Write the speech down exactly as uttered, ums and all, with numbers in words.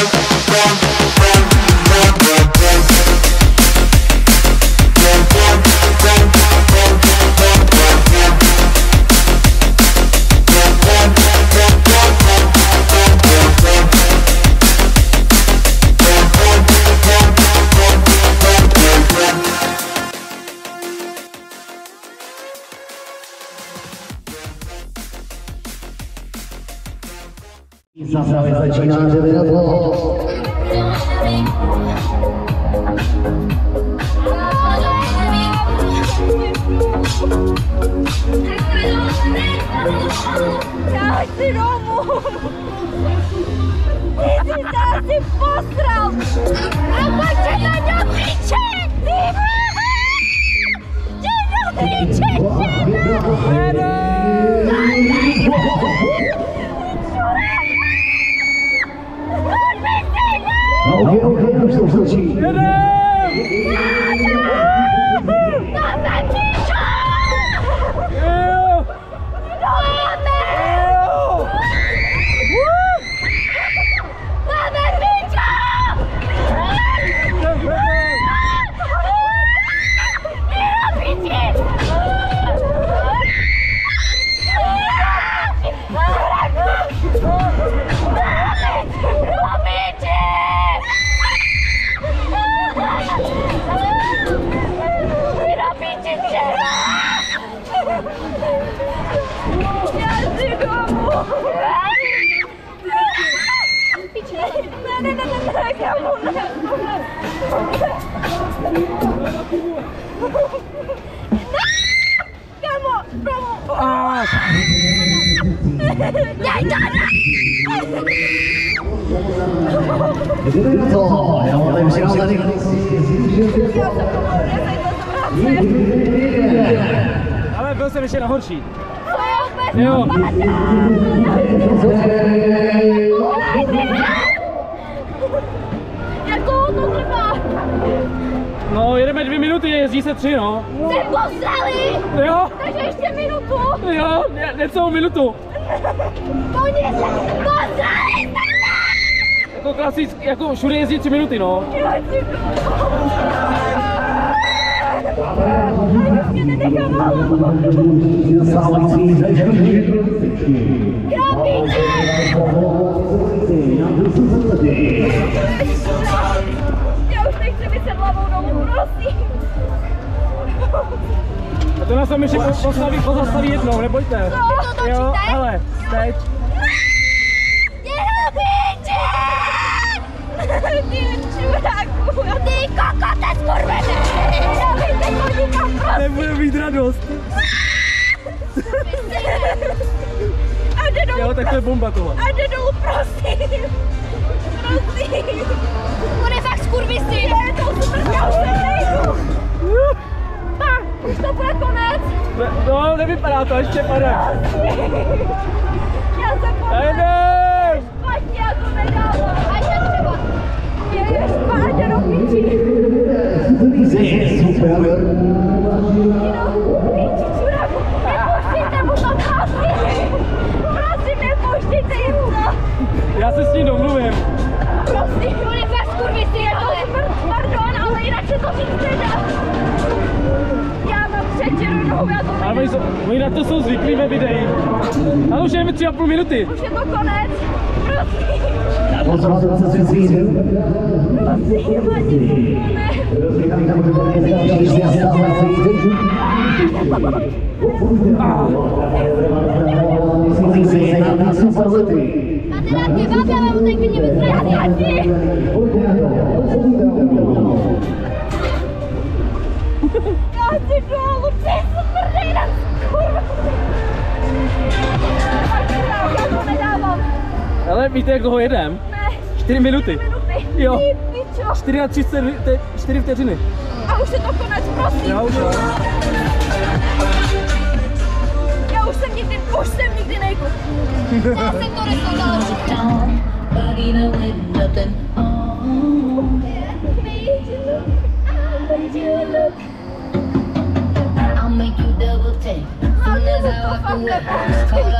Zase začíná devět. Já chci domů! Ty jsi se asi posral! A pak tě to do píče! Ty Jdi do píče! No, ok, ok, už to stačí. To, já mám tady přijel tady. Ale byl jsem ještě na horší. Jo. Jak dlouho to trvá? No, jedeme dvě minuty, jezdí se tři, no. Jste posrali! Jo. Takže ještě minutu. Jo, ne, necelou minutu. Oni se posrali! Jako klasicky, jako všude jezdí tři minuty, no. Já už nechci vyset hlavou dolů, prosím. A to nás tam ještě postaví, pozastaví jednou, nebojte. To jo, hele, teď. Ty čuráku, ty kokote skurvené! Já bych teď podnikám, prosím! Nebude mít radost. A jde dolů, Jo, tak to je bomba tohle. a jde dolů, prosím! Prosím! On je fakt skurvisy! Je to super, já už se nejdu! Už to bude konec! Ne, no, nevypadá to, ještě padem. Já jsem Jdem! špatně, já to nedávám! A je třeba! Je špatně do piči! Super. Piči čuráku, nepouštějte mu to, prosím! Prosím, nepouštějte jim to! Já se s ním domluvím. Prosím, on je fakt skurvisy, je to super, pardon, ale jinak se to říct nedá! Já mám třetinu nohu, já to Ale oni, jsou, oni na to jsou zvyklí ve videí. Ale už jdeme tři a půl minuty. už je to konec, prosím! Pozor, se si svým. Prosím, ani máte rád kebab, já vám teď klidně vyzradí. Já chci dolů, ty super nejde, kurva. Já to nedávám. Ale víte, jak dlouho jedem? Ne. Čtyři minuty. Minuty. Jo. Ty pičo. Čtyři a třicet, čtyři vteřiny. A už je to konec, prosím. Já už jo. Já už jsem nikdy, už jsem nikdy nejdu. Já jsem to neskonala všechno. I'll make you double take. Soon as I walk away,